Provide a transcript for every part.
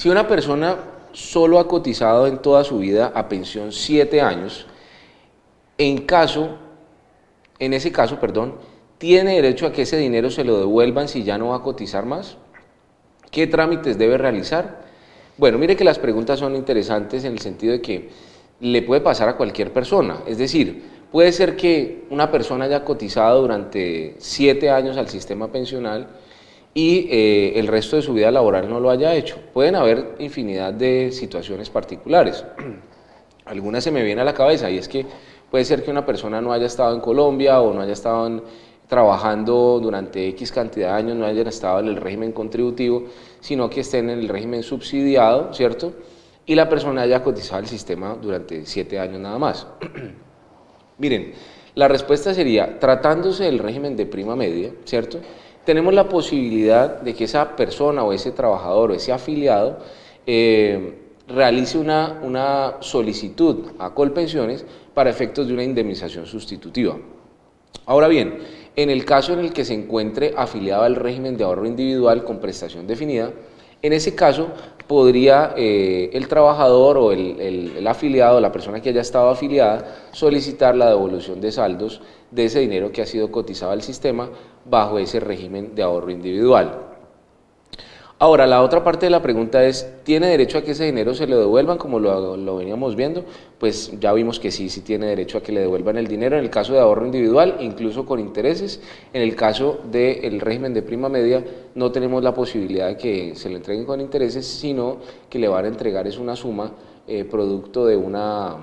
Si una persona solo ha cotizado en toda su vida a pensión 7 años, en ese caso, tiene derecho a que ese dinero se lo devuelvan si ya no va a cotizar más. ¿Qué trámites debe realizar? Bueno, mire que las preguntas son interesantes en el sentido de que le puede pasar a cualquier persona. Es decir, puede ser que una persona haya cotizado durante 7 años al sistema pensional y el resto de su vida laboral no lo haya hecho. Pueden haber infinidad de situaciones particulares. Algunas se me vienen a la cabeza y es que puede ser que una persona no haya estado en Colombia o no haya estado trabajando durante X cantidad de años, no hayan estado en el régimen contributivo, sino que estén en el régimen subsidiado, ¿cierto? Y la persona haya cotizado al sistema durante 7 años nada más. Miren, la respuesta sería, tratándose del régimen de prima media, ¿cierto? Tenemos la posibilidad de que esa persona o ese trabajador o ese afiliado realice una solicitud a Colpensiones para efectos de una indemnización sustitutiva. Ahora bien, en el caso en el que se encuentre afiliado al régimen de ahorro individual con prestación definida, en ese caso podría el trabajador o el afiliado, la persona que haya estado afiliada, solicitar la devolución de saldos de ese dinero que ha sido cotizado al sistema bajo ese régimen de ahorro individual. Ahora, la otra parte de la pregunta es, ¿tiene derecho a que ese dinero se le devuelvan como lo veníamos viendo? Pues ya vimos que sí tiene derecho a que le devuelvan el dinero en el caso de ahorro individual, incluso con intereses. En el caso del régimen de prima media no tenemos la posibilidad de que se le entreguen con intereses, sino que le van a entregar es una suma producto de una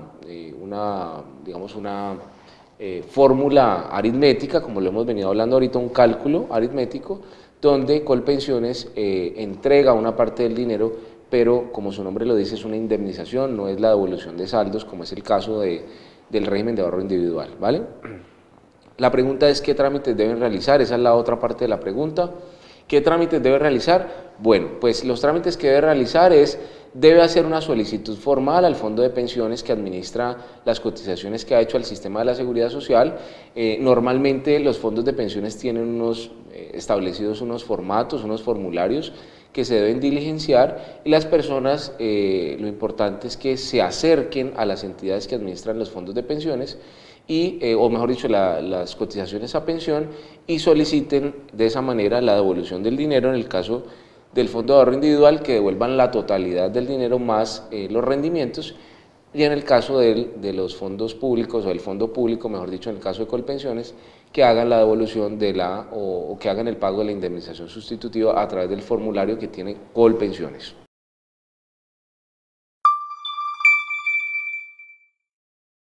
fórmula aritmética, como lo hemos venido hablando ahorita, un cálculo aritmético, donde Colpensiones entrega una parte del dinero, pero como su nombre lo dice, es una indemnización, no es la devolución de saldos, como es el caso del régimen de ahorro individual, ¿vale? La pregunta es, ¿qué trámites deben realizar? Esa es la otra parte de la pregunta. ¿Qué trámites debe realizar? Bueno, pues los trámites que debe realizar debe hacer una solicitud formal al fondo de pensiones que administra las cotizaciones que ha hecho al sistema de la seguridad social. Normalmente los fondos de pensiones tienen establecidos unos formatos, unos formularios que se deben diligenciar y las personas, lo importante es que se acerquen a las entidades que administran los fondos de pensiones o mejor dicho, las cotizaciones a pensión y soliciten de esa manera la devolución del dinero en el caso del fondo de ahorro individual, que devuelvan la totalidad del dinero más los rendimientos, y en el caso de los fondos públicos o del fondo público, mejor dicho, en el caso de Colpensiones, que hagan la devolución o que hagan el pago de la indemnización sustitutiva a través del formulario que tiene Colpensiones.